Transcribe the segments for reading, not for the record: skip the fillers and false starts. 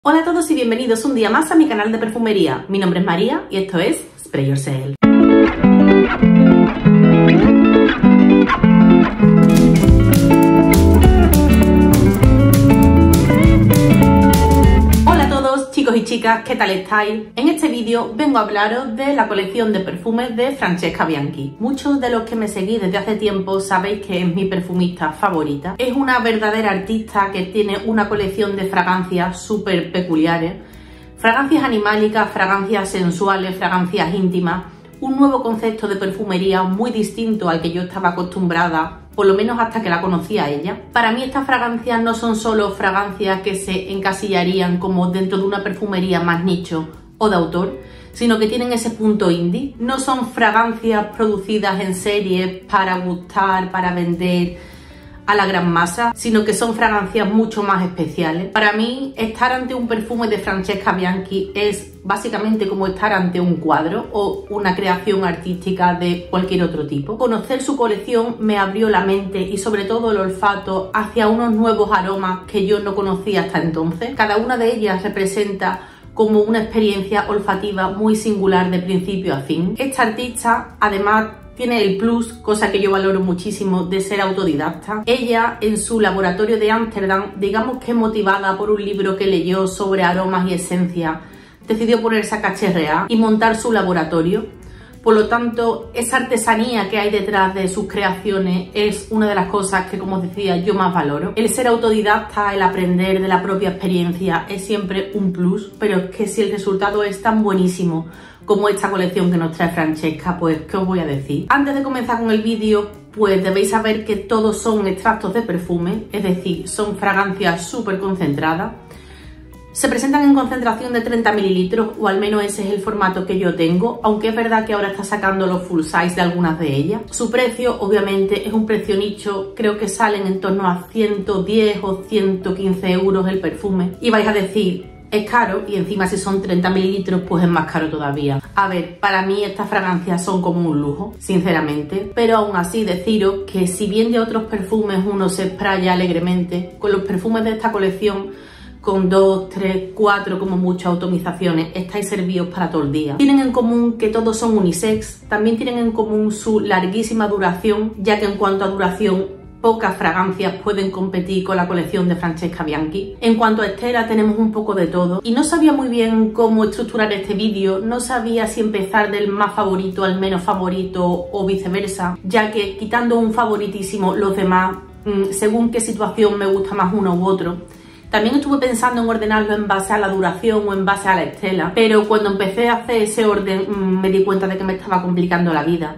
Hola a todos y bienvenidos un día más a mi canal de perfumería. Mi nombre es María y esto es Spray Yourself. Hola a todos chicos y chicas, ¿qué tal estáis? En este vídeo vengo a hablaros de la colección de perfumes de Francesca Bianchi. Muchos de los que me seguís desde hace tiempo sabéis que es mi perfumista favorita. Es una verdadera artista que tiene una colección de fragancias súper peculiares. Fragancias animálicas, fragancias sensuales, fragancias íntimas. Un nuevo concepto de perfumería muy distinto al que yo estaba acostumbrada, por lo menos hasta que la conocía a ella. Para mí estas fragancias no son solo fragancias que se encasillarían como dentro de una perfumería más nicho o de autor, sino que tienen ese punto indie. No son fragancias producidas en serie para gustar, para vender a la gran masa, sino que son fragancias mucho más especiales. Para mí, estar ante un perfume de Francesca Bianchi es básicamente como estar ante un cuadro o una creación artística de cualquier otro tipo. Conocer su colección me abrió la mente y sobre todo el olfato hacia unos nuevos aromas que yo no conocía hasta entonces. Cada una de ellas representa como una experiencia olfativa muy singular de principio a fin. Esta artista, además, tiene el plus, cosa que yo valoro muchísimo, de ser autodidacta. Ella, en su laboratorio de Ámsterdam, digamos que motivada por un libro que leyó sobre aromas y esencias, decidió ponerse a cacharrear y montar su laboratorio. Por lo tanto, esa artesanía que hay detrás de sus creaciones es una de las cosas que, como os decía, yo más valoro. El ser autodidacta, el aprender de la propia experiencia es siempre un plus, pero es que si el resultado es tan buenísimo como esta colección que nos trae Francesca, pues ¿qué os voy a decir? Antes de comenzar con el vídeo, pues debéis saber que todos son extractos de perfume, es decir, son fragancias súper concentradas. Se presentan en concentración de 30 mililitros, o al menos ese es el formato que yo tengo, aunque es verdad que ahora está sacando los full size de algunas de ellas. Su precio, obviamente, es un precio nicho, creo que salen en torno a 110 o 115 euros el perfume. Y vais a decir, es caro, y encima si son 30 mililitros, pues es más caro todavía. A ver, para mí estas fragancias son como un lujo, sinceramente, pero aún así deciros que si bien de otros perfumes uno se spraya alegremente, con los perfumes de esta colección, con 2, 3, 4 como muchas atomizaciones, estáis servidos para todo el día. Tienen en común que todos son unisex, también tienen en común su larguísima duración, ya que en cuanto a duración, pocas fragancias pueden competir con la colección de Francesca Bianchi. En cuanto a estela, tenemos un poco de todo. Y no sabía muy bien cómo estructurar este vídeo, no sabía si empezar del más favorito al menos favorito o viceversa, ya que quitando un favoritísimo, los demás, según qué situación me gusta más uno u otro. También estuve pensando en ordenarlo en base a la duración o en base a la estela, pero cuando empecé a hacer ese orden me di cuenta de que me estaba complicando la vida.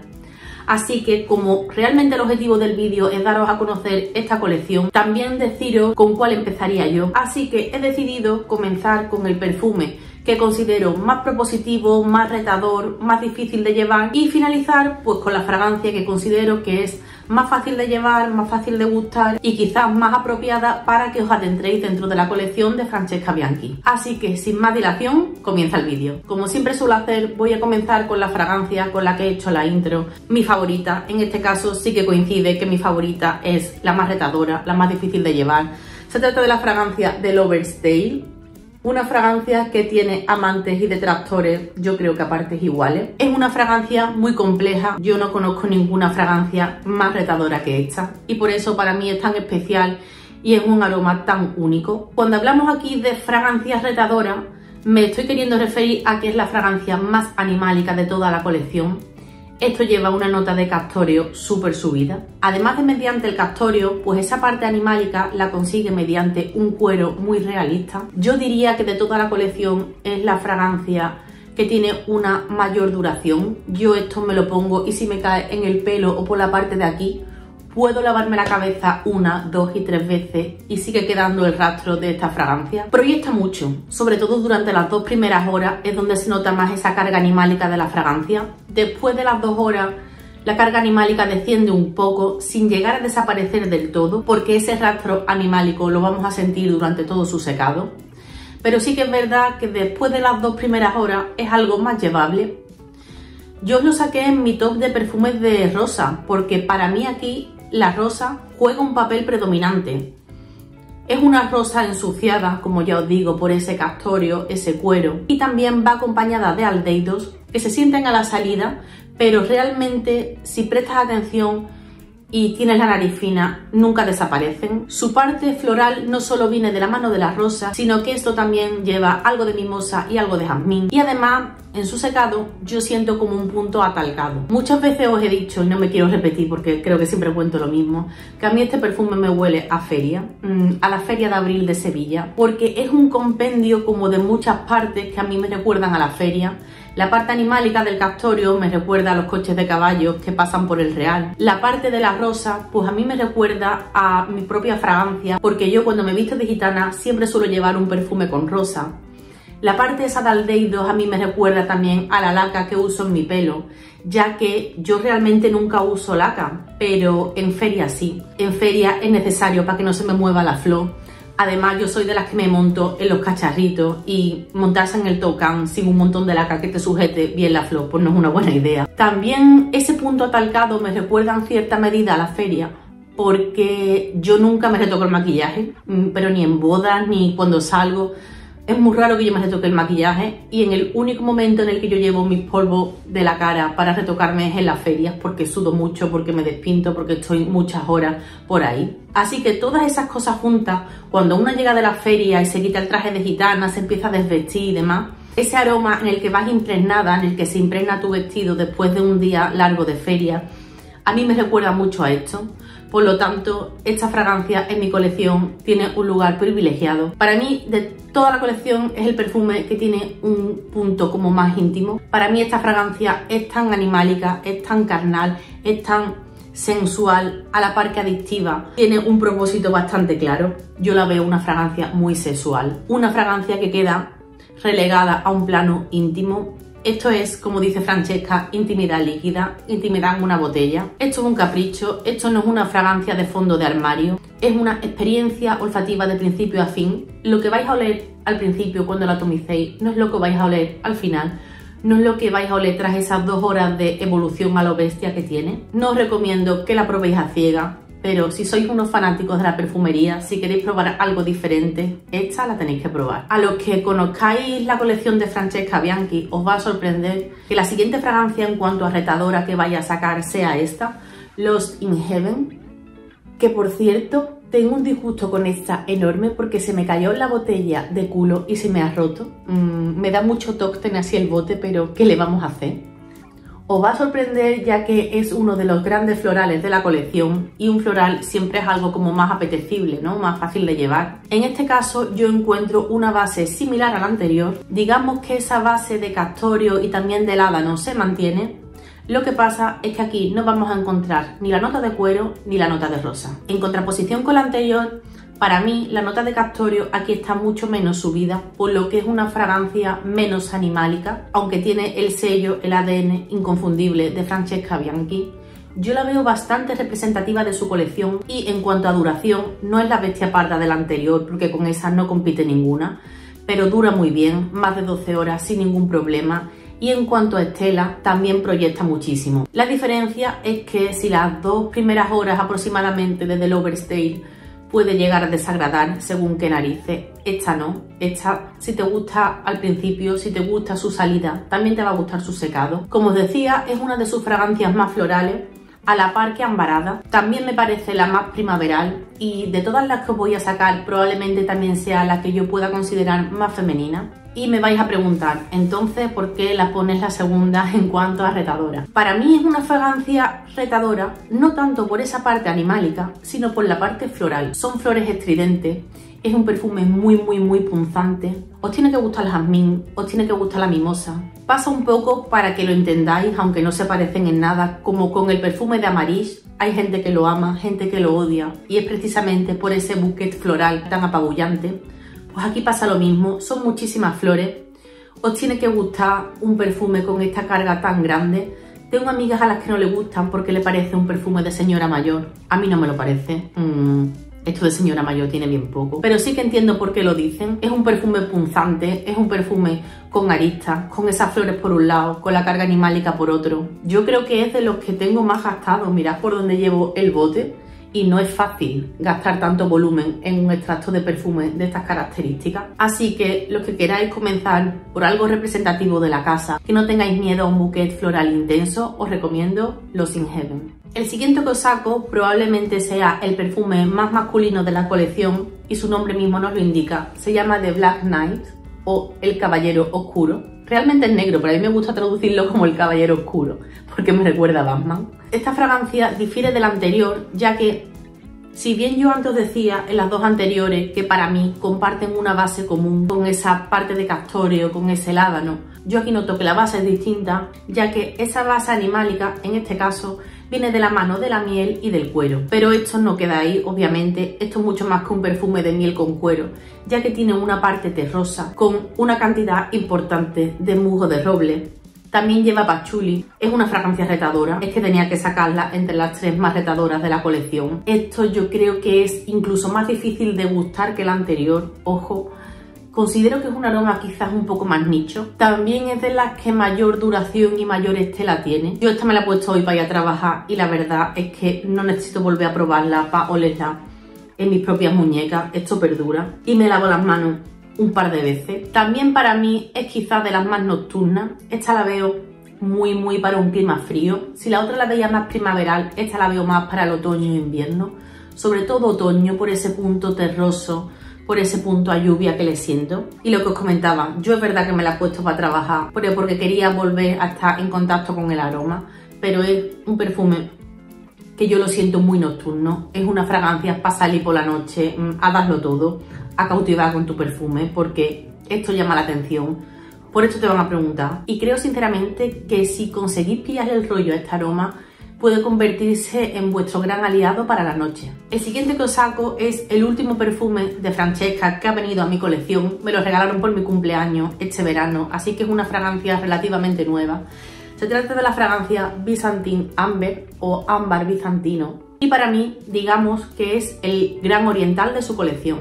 Así que como realmente el objetivo del vídeo es daros a conocer esta colección, también deciros con cuál empezaría yo. Así que he decidido comenzar con el perfume que considero más propositivo, más retador, más difícil de llevar, y finalizar pues con la fragancia que considero que es más fácil de llevar, más fácil de gustar y quizás más apropiada para que os adentréis dentro de la colección de Francesca Bianchi. Así que sin más dilación, comienza el vídeo. Como siempre suelo hacer, voy a comenzar con la fragancia con la que he hecho la intro, mi favorita. En este caso sí que coincide que mi favorita es la más retadora, la más difícil de llevar. Se trata de la fragancia de Lover's Tale. Una fragancia que tiene amantes y detractores, yo creo que a partes iguales. Es una fragancia muy compleja, yo no conozco ninguna fragancia más retadora que esta y por eso para mí es tan especial y es un aroma tan único. Cuando hablamos aquí de fragancias retadoras, me estoy queriendo referir a que es la fragancia más animálica de toda la colección. Esto lleva una nota de castoreo súper subida. Además de mediante el castoreo, pues esa parte animálica la consigue mediante un cuero muy realista. Yo diría que de toda la colección es la fragancia que tiene una mayor duración. Yo esto me lo pongo y si me cae en el pelo o por la parte de aquí, puedo lavarme la cabeza 1, 2 y 3 veces y sigue quedando el rastro de esta fragancia. Proyecta mucho, sobre todo durante las 2 primeras horas es donde se nota más esa carga animálica de la fragancia. Después de las 2 horas la carga animálica desciende un poco sin llegar a desaparecer del todo, porque ese rastro animálico lo vamos a sentir durante todo su secado. Pero sí que es verdad que después de las 2 primeras horas es algo más llevable. Yo os lo saqué en mi top de perfumes de rosa, porque para mí aquí la rosa juega un papel predominante. Es una rosa ensuciada, como ya os digo, por ese castorio, ese cuero, y también va acompañada de aldeidos que se sienten a la salida, pero realmente si prestas atención y tienes la nariz fina, nunca desaparecen. Su parte floral no solo viene de la mano de la rosa, sino que esto también lleva algo de mimosa y algo de jazmín. Y además, en su secado, yo siento como un punto atalcado. Muchas veces os he dicho, y no me quiero repetir porque creo que siempre cuento lo mismo, que a mí este perfume me huele a feria, a la Feria de Abril de Sevilla, porque es un compendio como de muchas partes que a mí me recuerdan a la feria. La parte animálica del castorio me recuerda a los coches de caballos que pasan por el Real. La parte de la rosa, pues a mí me recuerda a mi propia fragancia, porque yo cuando me visto de gitana siempre suelo llevar un perfume con rosa. La parte esa de aldeidos a mí me recuerda también a la laca que uso en mi pelo, ya que yo realmente nunca uso laca, pero en feria sí. En feria es necesario para que no se me mueva la flor. Además, yo soy de las que me monto en los cacharritos y montarse en el tobogán sin un montón de laca que te sujete bien la flor, pues no es una buena idea. También ese punto atalcado me recuerda en cierta medida a la feria, porque yo nunca me retoco el maquillaje, pero ni en bodas ni cuando salgo. Es muy raro que yo me retoque el maquillaje y en el único momento en el que yo llevo mis polvos de la cara para retocarme es en las ferias, porque sudo mucho, porque me despinto, porque estoy muchas horas por ahí. Así que todas esas cosas juntas, cuando una llega de la feria y se quita el traje de gitana, se empieza a desvestir y demás, ese aroma en el que vas impregnada, en el que se impregna tu vestido después de un día largo de feria, a mí me recuerda mucho a esto. Por lo tanto, esta fragancia en mi colección tiene un lugar privilegiado. Para mí, de toda la colección, es el perfume que tiene un punto como más íntimo. Para mí esta fragancia es tan animálica, es tan carnal, es tan sensual, a la par que adictiva. Tiene un propósito bastante claro. Yo la veo una fragancia muy sexual. Una fragancia que queda relegada a un plano íntimo. Esto es, como dice Francesca, intimidad líquida, intimidad en una botella. Esto es un capricho, esto no es una fragancia de fondo de armario, es una experiencia olfativa de principio a fin. Lo que vais a oler al principio cuando la atomicéis no es lo que vais a oler al final, no es lo que vais a oler tras esas 2 horas de evolución a lo bestia que tiene. No os recomiendo que la probéis a ciegas, pero si sois unos fanáticos de la perfumería, si queréis probar algo diferente, esta la tenéis que probar. A los que conozcáis la colección de Francesca Bianchi, os va a sorprender que la siguiente fragancia en cuanto a retadora que vaya a sacar sea esta, Lost in Heaven, que por cierto, tengo un disgusto con esta enorme porque se me cayó la botella de culo y se me ha roto. Me da mucho toque tener así el bote, pero ¿qué le vamos a hacer? Os va a sorprender ya que es uno de los grandes florales de la colección y un floral siempre es algo como más apetecible, ¿no? Más fácil de llevar. En este caso yo encuentro una base similar a la anterior. Digamos que esa base de castorio y también de ládano se mantiene. Lo que pasa es que aquí no vamos a encontrar ni la nota de cuero ni la nota de rosa. En contraposición con la anterior, para mí la nota de castorio aquí está mucho menos subida, por lo que es una fragancia menos animálica, aunque tiene el sello, el ADN inconfundible de Francesca Bianchi. Yo la veo bastante representativa de su colección y en cuanto a duración no es la bestia parda de la anterior, porque con esa no compite ninguna, pero dura muy bien, más de 12 horas sin ningún problema. Y en cuanto a estela, también proyecta muchísimo. La diferencia es que si las 2 primeras horas aproximadamente desde el overstay puede llegar a desagradar según qué narices, esta no. Esta, si te gusta al principio, si te gusta su salida, también te va a gustar su secado. Como os decía, es una de sus fragancias más florales, a la par que ambarada. También me parece la más primaveral y de todas las que os voy a sacar probablemente también sea la que yo pueda considerar más femenina. Y me vais a preguntar, entonces, ¿por qué la pones la segunda en cuanto a retadora? Para mí es una fragancia retadora, no tanto por esa parte animálica, sino por la parte floral. Son flores estridentes, es un perfume muy punzante. Os tiene que gustar el jazmín, os tiene que gustar la mimosa. Pasa un poco, para que lo entendáis, aunque no se parecen en nada, como con el perfume de Amarish. Hay gente que lo ama, gente que lo odia, y es precisamente por ese bouquet floral tan apabullante. Pues aquí pasa lo mismo, son muchísimas flores, os tiene que gustar un perfume con esta carga tan grande. Tengo amigas a las que no le gustan porque le parece un perfume de señora mayor, a mí no me lo parece. Esto de señora mayor tiene bien poco, pero sí que entiendo por qué lo dicen. Es un perfume punzante, es un perfume con aristas, con esas flores por un lado, con la carga animálica por otro. Yo creo que es de los que tengo más gastados, mirad por donde llevo el bote. y no es fácil gastar tanto volumen en un extracto de perfume de estas características. Así que los que queráis comenzar por algo representativo de la casa, que no tengáis miedo a un bouquet floral intenso, os recomiendo los In Heaven. El siguiente que os saco probablemente sea el perfume más masculino de la colección y su nombre mismo nos lo indica. Se llama The Black Knight o El Caballero Oscuro. Realmente es negro, pero a mí me gusta traducirlo como El Caballero Oscuro porque me recuerda a Batman. Esta fragancia difiere de la anterior, ya que si bien yo antes decía en las dos anteriores que para mí comparten una base común con esa parte de castoreo, con ese ládano, yo aquí noto que la base es distinta, ya que esa base animálica, en este caso, viene de la mano de la miel y del cuero. Pero esto no queda ahí, obviamente, esto es mucho más que un perfume de miel con cuero, ya que tiene una parte terrosa con una cantidad importante de musgo de roble. También lleva patchouli, es una fragancia retadora, es que tenía que sacarla entre las 3 más retadoras de la colección. Esto yo creo que es incluso más difícil de gustar que la anterior, ojo. Considero que es un aroma quizás un poco más nicho. También es de las que mayor duración y mayor estela tiene. Yo esta me la he puesto hoy para ir a trabajar y la verdad es que no necesito volver a probarla para olerla en mis propias muñecas. Esto perdura. Y me lavo las manos un par de veces. También para mí es quizás de las más nocturnas. Esta la veo muy para un clima frío. Si la otra la veía más primaveral, esta la veo más para el otoño e invierno. Sobre todo otoño por ese punto terroso, por ese punto a lluvia que le siento. Y lo que os comentaba, yo es verdad que me la he puesto para trabajar, porque quería volver a estar en contacto con el aroma, pero es un perfume que yo lo siento muy nocturno. Es una fragancia para salir por la noche, a darlo todo, a cautivar con tu perfume, porque esto llama la atención. Por esto te van a preguntar. Y creo sinceramente que si conseguís pillarle el rollo a este aroma, puede convertirse en vuestro gran aliado para la noche. El siguiente que os saco es el último perfume de Francesca que ha venido a mi colección. Me lo regalaron por mi cumpleaños este verano, así que es una fragancia relativamente nueva. Se trata de la fragancia Byzantine Amber o Ámbar Bizantino. Y para mí, digamos que es el gran oriental de su colección.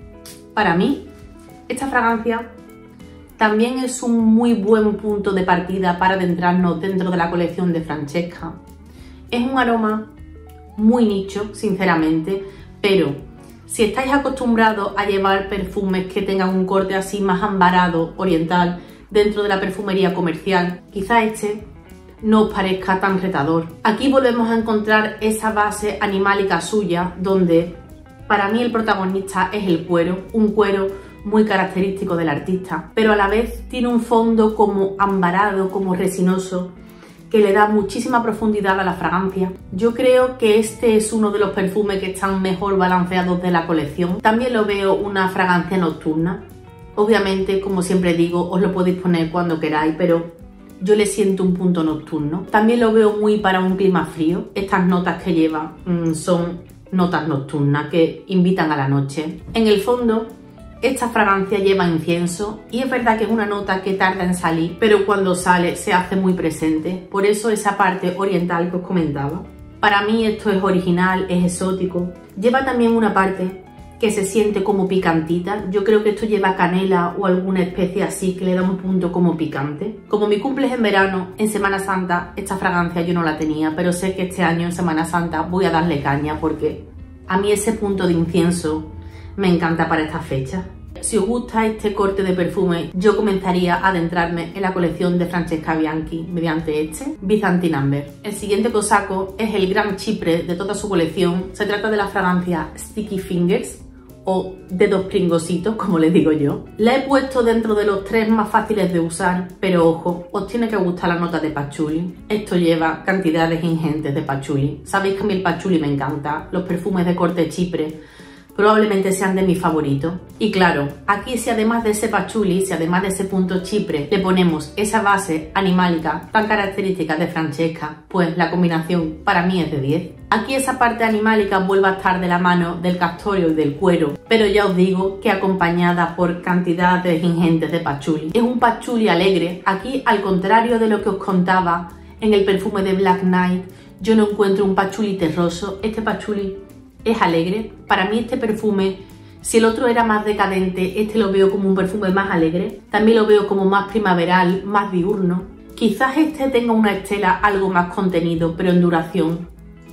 Para mí, esta fragancia también es un muy buen punto de partida para adentrarnos dentro de la colección de Francesca. Es un aroma muy nicho, sinceramente, pero si estáis acostumbrados a llevar perfumes que tengan un corte así más ambarado, oriental, dentro de la perfumería comercial, quizá este no os parezca tan retador. Aquí volvemos a encontrar esa base animálica suya, donde para mí el protagonista es el cuero, un cuero muy característico del artista, pero a la vez tiene un fondo como ambarado, como resinoso, que le da muchísima profundidad a la fragancia. Yo creo que este es uno de los perfumes que están mejor balanceados de la colección. También lo veo una fragancia nocturna. Obviamente, como siempre digo, os lo podéis poner cuando queráis, pero yo le siento un punto nocturno. También lo veo muy para un clima frío. Estas notas que lleva son notas nocturnas que invitan a la noche. En el fondo, esta fragancia lleva incienso y es verdad que es una nota que tarda en salir, pero cuando sale se hace muy presente. Por eso esa parte oriental que os comentaba. Para mí esto es original, es exótico. Lleva también una parte que se siente como picantita. Yo creo que esto lleva canela o alguna especie así que le da un punto como picante. Como mi cumple es en verano, en Semana Santa esta fragancia yo no la tenía, pero sé que este año en Semana Santa voy a darle caña porque a mí ese punto de incienso me encanta para esta fecha. Si os gusta este corte de perfume, yo comenzaría a adentrarme en la colección de Francesca Bianchi mediante este Byzantine Amber. El siguiente que os saco es el gran chipre de toda su colección. Se trata de la fragancia Sticky Fingers o dedos pringositos, como les digo yo. La he puesto dentro de los 3 más fáciles de usar, pero ojo, os tiene que gustar la nota de patchouli. Esto lleva cantidades ingentes de patchouli. Sabéis que a mí el patchouli me encanta, los perfumes de corte chipre probablemente sean de mis favoritos. Y claro, aquí si además de ese patchouli, si además de ese punto chipre, le ponemos esa base animálica tan característica de Francesca, pues la combinación para mí es de 10. Aquí esa parte animálica vuelve a estar de la mano del castorio y del cuero, pero ya os digo que acompañada por cantidades ingentes de patchouli. Es un patchouli alegre. Aquí, al contrario de lo que os contaba en el perfume de Black Knight, yo no encuentro un patchouli terroso. Este patchouli es alegre. Para mí este perfume, si el otro era más decadente, este lo veo como un perfume más alegre. También lo veo como más primaveral, más diurno. Quizás este tenga una estela algo más contenido, pero en duración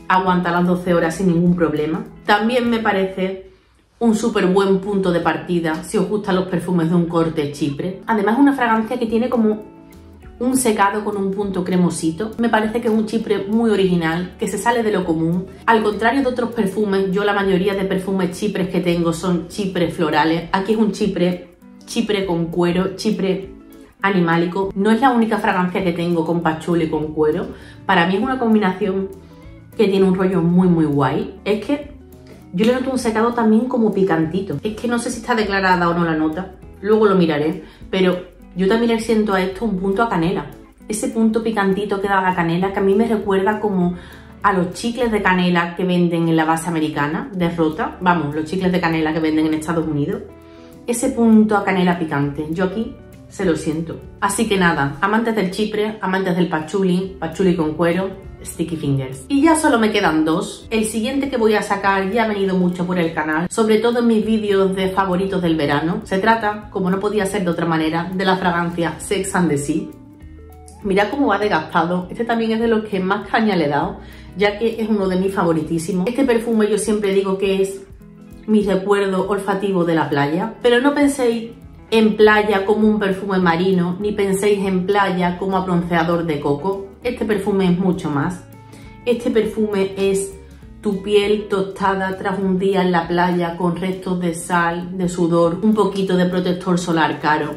aguanta las 12 horas sin ningún problema. También me parece un súper buen punto de partida si os gustan los perfumes de un corte Chipre. Además es una fragancia que tiene como un secado con un punto cremosito. Me parece que es un Chipre muy original, que se sale de lo común. Al contrario de otros perfumes, yo la mayoría de perfumes Chipres que tengo son Chipres florales. Aquí es un Chipre con cuero, Chipre animálico. No es la única fragancia que tengo con pachuli y con cuero. Para mí es una combinación que tiene un rollo muy guay. Es que yo le noto un secado también como picantito. Es que no sé si está declarada o no la nota, luego lo miraré, pero yo también le siento a esto un punto a canela. Ese punto picantito que da la canela, que a mí me recuerda como a los chicles de canela que venden en la base americana de Rota. Vamos, los chicles de canela que venden en Estados Unidos. Ese punto a canela picante, yo aquí se lo siento. Así que nada, amantes del Chipre, amantes del pachuli, pachuli con cuero, Sticky Fingers. Y ya solo me quedan dos. El siguiente que voy a sacar ya ha venido mucho por el canal, sobre todo en mis vídeos de favoritos del verano. Se trata, como no podía ser de otra manera, de la fragancia Sex and the Sea. Mirad cómo va desgastado. Este también es de los que más caña le he dado, ya que es uno de mis favoritísimos. Este perfume yo siempre digo que es mi recuerdo olfativo de la playa, pero no penséis en playa como un perfume marino, ni penséis en playa como a bronceador de coco. Este perfume es mucho más. Este perfume es tu piel tostada tras un día en la playa con restos de sal, de sudor, un poquito de protector solar caro.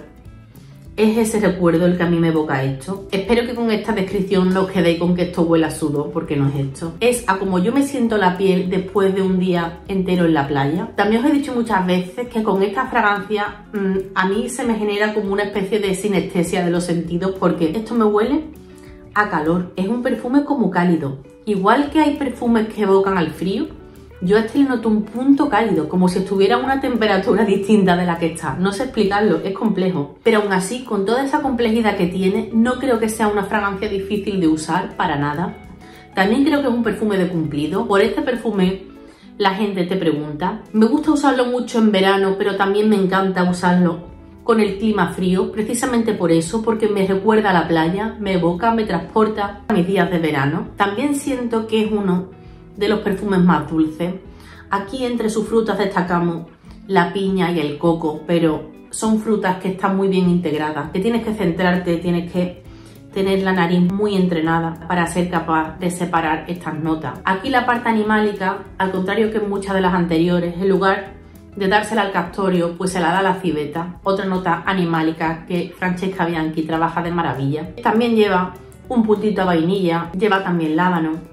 Es ese recuerdo el que a mí me evoca esto. Espero que con esta descripción no os quedéis con que esto huela a sudor, porque no es esto. Es a como yo me siento la piel después de un día entero en la playa. También os he dicho muchas veces que con esta fragancia a mí se me genera como una especie de sinestesia de los sentidos, porque esto me huele a calor. Es un perfume como cálido. Igual que hay perfumes que evocan al frío, yo a este le noto un punto cálido, como si estuviera a una temperatura distinta de la que está. No sé explicarlo, es complejo. Pero aún así, con toda esa complejidad que tiene, no creo que sea una fragancia difícil de usar, para nada. También creo que es un perfume de cumplido. Por este perfume la gente te pregunta. Me gusta usarlo mucho en verano, pero también me encanta usarlo con el clima frío, precisamente por eso, porque me recuerda a la playa, me evoca, me transporta a mis días de verano. También siento que es uno de los perfumes más dulces. Aquí entre sus frutas destacamos la piña y el coco, pero son frutas que están muy bien integradas, que tienes que centrarte, tienes que tener la nariz muy entrenada para ser capaz de separar estas notas. Aquí la parte animálica, al contrario que en muchas de las anteriores, en lugar de dársela al castorio, pues se la da a la civeta, otra nota animálica que Francesca Bianchi trabaja de maravilla. También lleva un puntito a vainilla, lleva también lábano.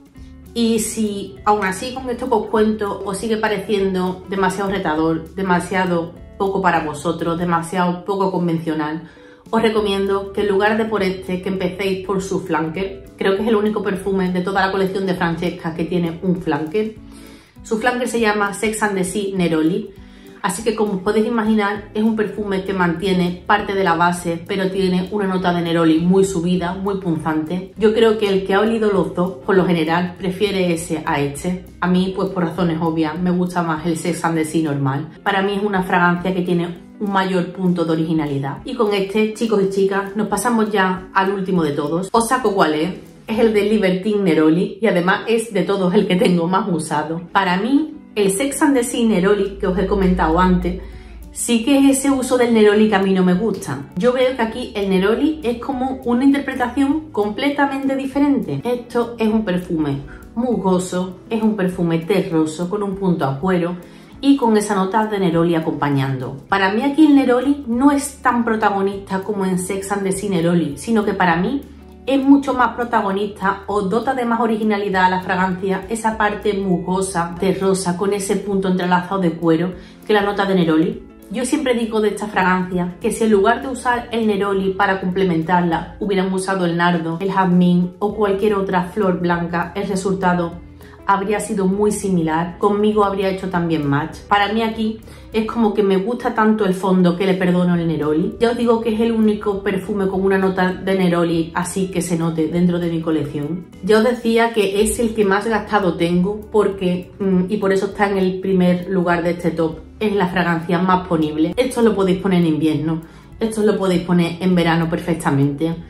Y si aún así con esto que os cuento os sigue pareciendo demasiado retador, demasiado poco para vosotros, demasiado poco convencional, os recomiendo que en lugar de por este, que empecéis por su flanker. Creo que es el único perfume de toda la colección de Francesca que tiene un flanker. Su flanker se llama Sex and the Sea Neroli, así que como os podéis imaginar es un perfume que mantiene parte de la base, pero tiene una nota de Neroli muy subida, muy punzante. Yo creo que el que ha olido los dos, por lo general, prefiere ese a este. A mí, pues por razones obvias, me gusta más el Sex and the Sea normal. Para mí es una fragancia que tiene un mayor punto de originalidad. Y con este, chicos y chicas, nos pasamos ya al último de todos. Os saco cuál es. Es el de Libertine Neroli y además es de todos el que tengo más usado. Para mí, el Sex and the Sea Neroli que os he comentado antes, sí que es ese uso del Neroli que a mí no me gusta. Yo veo que aquí el Neroli es como una interpretación completamente diferente. Esto es un perfume musgoso, es un perfume terroso con un punto a cuero y con esa nota de Neroli acompañando. Para mí aquí el Neroli no es tan protagonista como en Sex and the Sea Neroli, sino que para mí es mucho más protagonista o dota de más originalidad a la fragancia esa parte musgosa, terrosa, con ese punto entrelazado de cuero que la nota de Neroli. Yo siempre digo de esta fragancia que si en lugar de usar el Neroli para complementarla hubieran usado el nardo, el jazmín o cualquier otra flor blanca, el resultado habría sido muy similar, conmigo habría hecho también match. Para mí aquí es como que me gusta tanto el fondo que le perdono el Neroli. Ya os digo que es el único perfume con una nota de Neroli así que se note dentro de mi colección. Ya os decía que es el que más gastado tengo porque, y por eso está en el primer lugar de este top, es la fragancia más ponible. Esto lo podéis poner en invierno, esto lo podéis poner en verano perfectamente.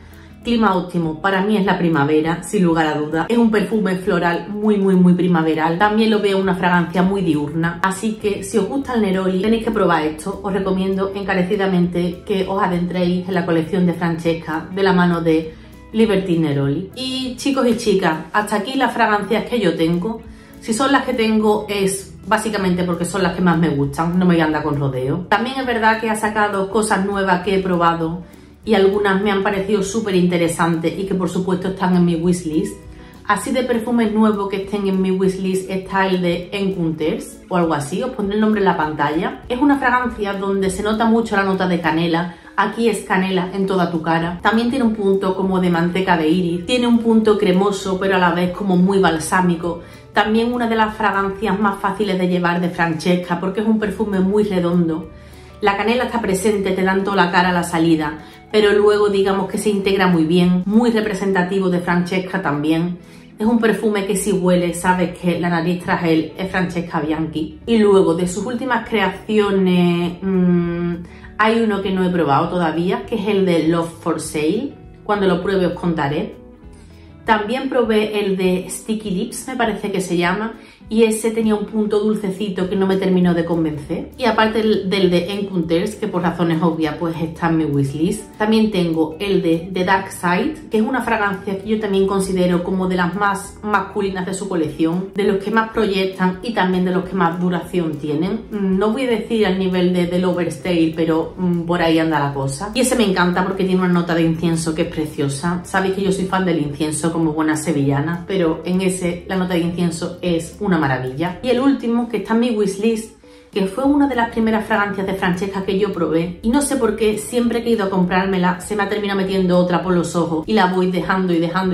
Clima óptimo, para mí es la primavera, sin lugar a dudas. Es un perfume floral muy primaveral. También lo veo una fragancia muy diurna. Así que si os gusta el Neroli, tenéis que probar esto. Os recomiendo encarecidamente que os adentréis en la colección de Francesca de la mano de Libertine Neroli. Y chicos y chicas, hasta aquí las fragancias que yo tengo. Si son las que tengo es básicamente porque son las que más me gustan, no me voy a andar con rodeo. También es verdad que ha sacado cosas nuevas que he probado y algunas me han parecido súper interesantes y que por supuesto están en mi wishlist. Así de perfumes nuevos que estén en mi wishlist está el de Encounters o algo así, os pondré el nombre en la pantalla. Es una fragancia donde se nota mucho la nota de canela. Aquí es canela en toda tu cara. También tiene un punto como de manteca de iris. Tiene un punto cremoso pero a la vez como muy balsámico. También una de las fragancias más fáciles de llevar de Francesca porque es un perfume muy redondo. La canela está presente, te dan toda la cara a la salida, pero luego digamos que se integra muy bien, muy representativo de Francesca también. Es un perfume que si huele sabes que la nariz tras él es Francesca Bianchi. Y luego de sus últimas creaciones hay uno que no he probado todavía, que es el de Love for Sale. Cuando lo pruebe os contaré. También probé el de Sticky Lips, me parece que se llama, y ese tenía un punto dulcecito que no me terminó de convencer. Y aparte del de Encounters, que por razones obvias pues está en mi wishlist, también tengo el de The Dark Side, que es una fragancia que yo también considero como de las más masculinas de su colección, de los que más proyectan y también de los que más duración tienen. No voy a decir al nivel de The Overstay, pero por ahí anda la cosa. Y ese me encanta porque tiene una nota de incienso que es preciosa. Sabéis que yo soy fan del incienso como buena sevillana, pero en ese la nota de incienso es una maravilla. Y el último, que está en mi wishlist, que fue una de las primeras fragancias de Francesca que yo probé, y no sé por qué siempre que he ido a comprármela se me ha terminado metiendo otra por los ojos y la voy dejando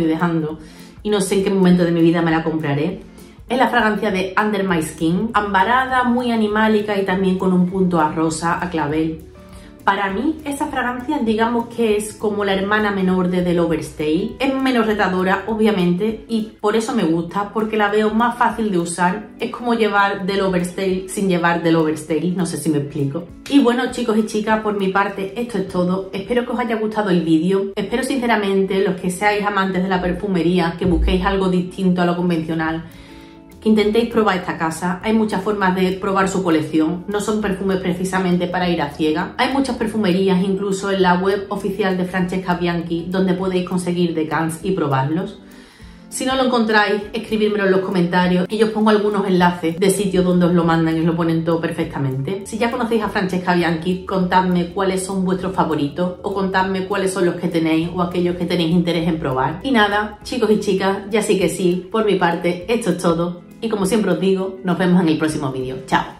y no sé en qué momento de mi vida me la compraré. Es la fragancia de Under My Skin, ambarada, muy animálica y también con un punto a rosa, a clavel. Para mí, esa fragancia digamos que es como la hermana menor de The Overstay. Es menos retadora, obviamente, y por eso me gusta, porque la veo más fácil de usar. Es como llevar The Overstay sin llevar The Overstay, no sé si me explico. Y bueno, chicos y chicas, por mi parte, esto es todo. Espero que os haya gustado el vídeo. Espero sinceramente, los que seáis amantes de la perfumería, que busquéis algo distinto a lo convencional, que intentéis probar esta casa. Hay muchas formas de probar su colección, no son perfumes precisamente para ir a ciegas. Hay muchas perfumerías, incluso en la web oficial de Francesca Bianchi, donde podéis conseguir decants y probarlos. Si no lo encontráis, escribírmelo en los comentarios y yo os pongo algunos enlaces de sitios donde os lo mandan y os lo ponen todo perfectamente. Si ya conocéis a Francesca Bianchi, contadme cuáles son vuestros favoritos o contadme cuáles son los que tenéis o aquellos que tenéis interés en probar. Y nada, chicos y chicas, ya sí que sí, por mi parte, esto es todo. Y como siempre os digo, nos vemos en el próximo vídeo. ¡Chao!